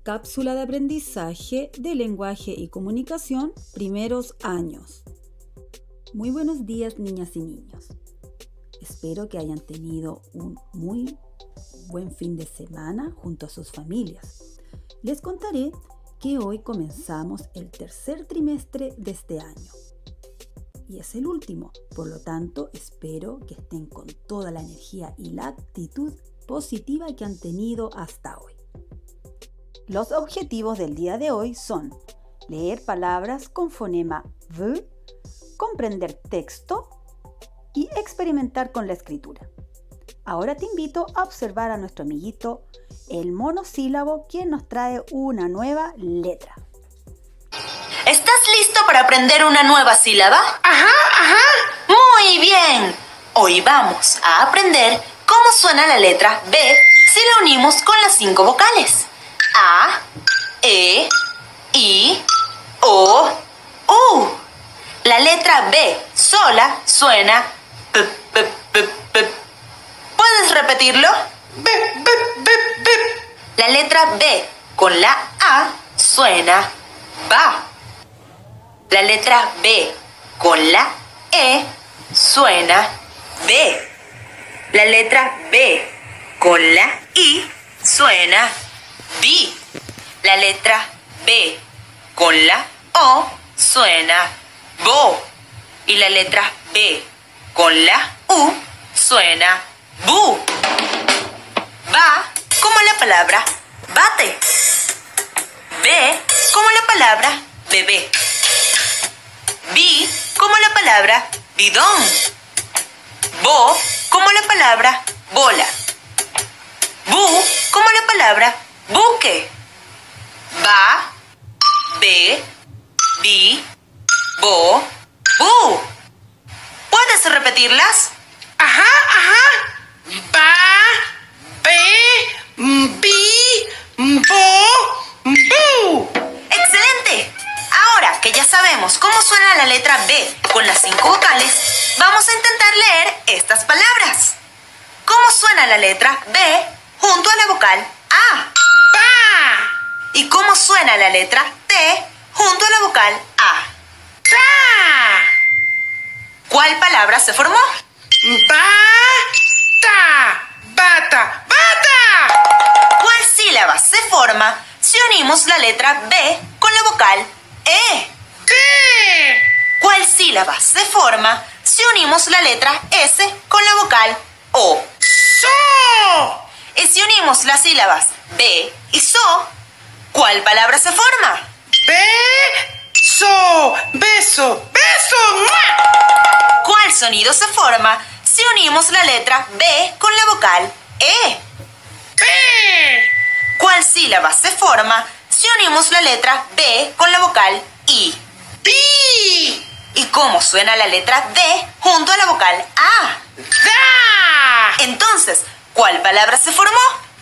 Cápsula de aprendizaje de lenguaje y comunicación, primeros años. Muy buenos días, niñas y niños. Espero que hayan tenido un muy buen fin de semana junto a sus familias. Les contaré que hoy comenzamos el tercer trimestre de este año. Y es el último, por lo tanto espero que estén con toda la energía y la actitud positiva que han tenido hasta hoy. Los objetivos del día de hoy son leer palabras con fonema V, comprender texto y experimentar con la escritura. Ahora te invito a observar a nuestro amiguito, el monosílabo, quien nos trae una nueva letra. ¿Estás listo para aprender una nueva sílaba? Ajá. Muy bien. Hoy vamos a aprender cómo suena la letra B si la unimos con las 5 vocales. A, E, I, O, U. La letra B sola suena P, P, P, P. ¿Puedes repetirlo? B. La letra B con la A suena ba. La letra B con la E suena B. La letra B con la I suena bi. La letra B con la O suena bo. Y la letra B con la U suena bu. Ba como la palabra bate. B como la palabra bebé. Bi como la palabra bidón. Bo como la palabra bola. Bu como la palabra buque. Ba, be, bi, bo, bu. ¿Puedes repetirlas? Ajá. Ba, be, bi, bo, bu. ¡Excelente! Ahora que ya sabemos cómo suena la letra B con las 5 vocales, vamos a intentar leer estas palabras. ¿Cómo suena la letra B junto a la vocal A? Ba, ¿Y cómo suena la letra T junto a la vocal A? ta, ¿Cuál palabra se formó? bata. ¿Cuál sílaba se forma si unimos la letra B con la vocal E? Te, ¿Cuál sílaba se forma si unimos la letra S con la vocal O? so, Y si unimos las sílabas B y SO, ¿cuál palabra se forma? beso. ¿Cuál sonido se forma si unimos la letra B con la vocal E? Pe, ¿Cuál sílaba se forma si unimos la letra B con la vocal I? pi, ¿Y cómo suena la letra D junto a la vocal A? da, Entonces, ¿cuál palabra se formó?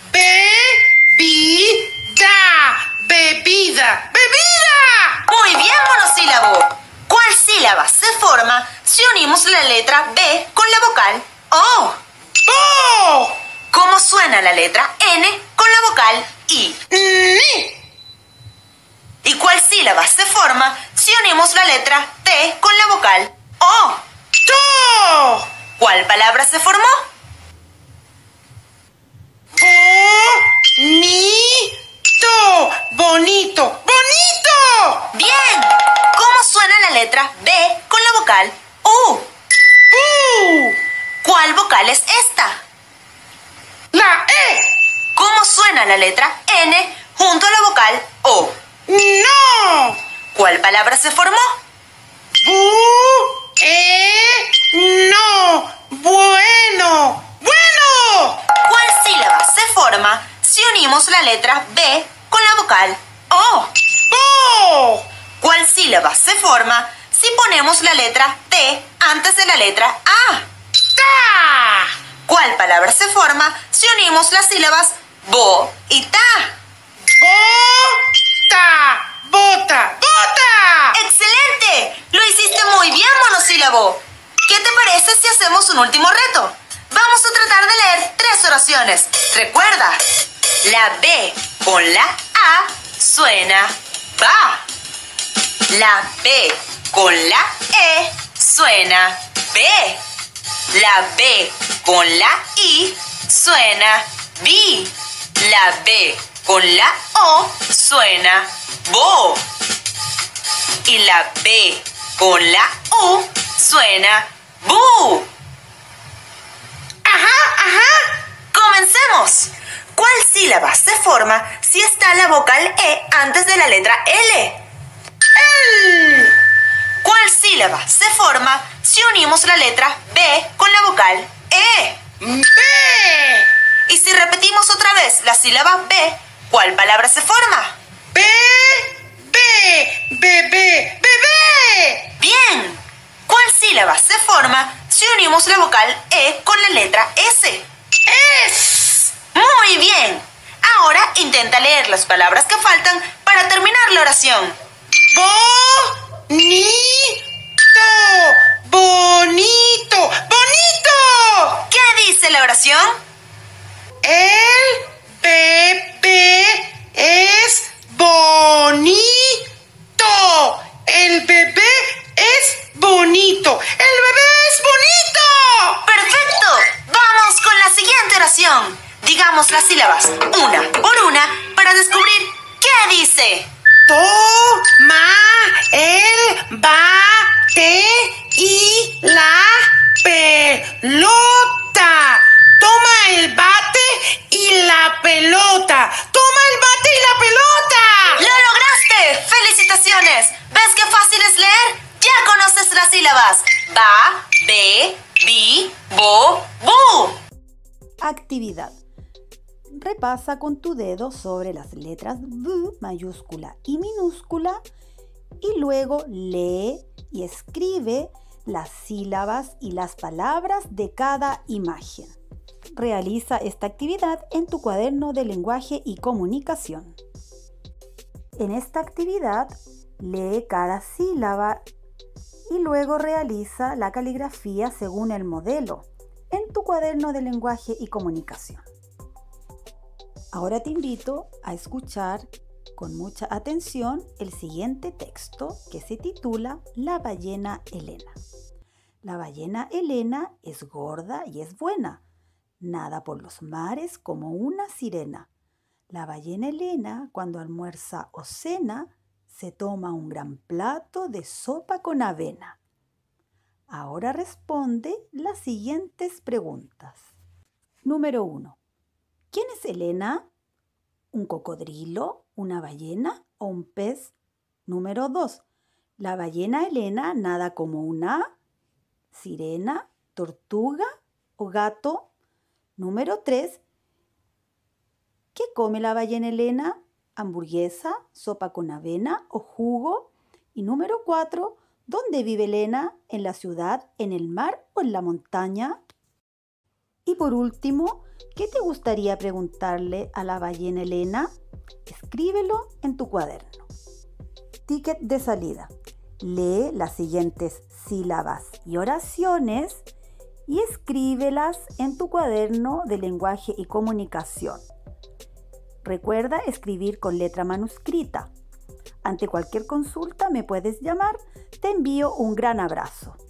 bebida. Muy bien, monosílabo. ¿Cuál sílaba se forma si unimos la letra B con la vocal O? Bo, ¿Cómo suena la letra N con la vocal I? ni, ¿Y cuál sílaba se forma si unimos la letra T con la vocal O? to, ¿Cuál palabra se formó? bonito. Bien. ¿Cómo suena la letra B con la vocal U? Bu, ¿Cuál vocal es esta? la E, ¿Cómo suena la letra N junto a la vocal O? no, ¿Cuál palabra se formó? no, bueno. ¿Cuál sílaba se forma si unimos la letra B con la vocal O? Bo, ¿Cuál sílaba se forma si ponemos la letra T antes de la letra A? ta, ¿Cuál palabra se forma si unimos las sílabas bo y ta? bota. ¡Excelente! Lo hiciste muy bien, monosílabo. ¿Qué te parece si hacemos un último reto? Vamos a tratar de leer 3 oraciones. Recuerda, la B con la A suena ba. La B con la E suena be. La B con la I suena bi. La B con la O suena bo. Y la B con la U suena bu. Ajá. ¡Comencemos! ¿Cuál sílaba se forma si está la vocal E antes de la letra L? El. ¿Cuál sílaba se forma si unimos la letra B con la vocal E? B. Y si repetimos otra vez la sílaba B, ¿cuál palabra se forma? Bebé. ¡Bien! ¿Cuál sílaba se forma si unimos la vocal E con la letra S? Es. ¡Muy bien! Ahora intenta leer las palabras que faltan para terminar la oración. Bonito. ¿Qué dice la oración? El bebé es bonito. El bebé es bonito. ¡Perfecto! ¡Vamos con la siguiente oración! Digamos las sílabas una por una para descubrir qué dice. Toma el bate y la pelota. Toma el bate y la pelota. ¡Lo lograste! ¡Felicitaciones! ¿Ves qué fácil es leer? Ya conoces las sílabas. Ba, be, bi, bo, bu. Actividad. Repasa con tu dedo sobre las letras B mayúscula y minúscula y luego lee y escribe las sílabas y las palabras de cada imagen. Realiza esta actividad en tu cuaderno de lenguaje y comunicación. En esta actividad, lee cada sílaba y luego realiza la caligrafía según el modelo en tu cuaderno de lenguaje y comunicación. Ahora te invito a escuchar con mucha atención el siguiente texto que se titula La ballena Elena. La ballena Elena es gorda y es buena. Nada por los mares como una sirena. La ballena Elena, cuando almuerza o cena, se toma un gran plato de sopa con avena. Ahora responde las siguientes preguntas. Número 1. ¿Quién es Elena? ¿Un cocodrilo, una ballena o un pez? Número 2. ¿La ballena Elena nada como una sirena, tortuga o gato? Número 3. ¿Qué come la ballena Elena? ¿Hamburguesa, sopa con avena o jugo? Y número 4. ¿Dónde vive Elena? ¿En la ciudad, en el mar o en la montaña? Y por último, ¿qué te gustaría preguntarle a la ballena Elena? Escríbelo en tu cuaderno. Ticket de salida. Lee las siguientes sílabas y oraciones y escríbelas en tu cuaderno de lenguaje y comunicación. Recuerda escribir con letra manuscrita. Ante cualquier consulta me puedes llamar. Te envío un gran abrazo.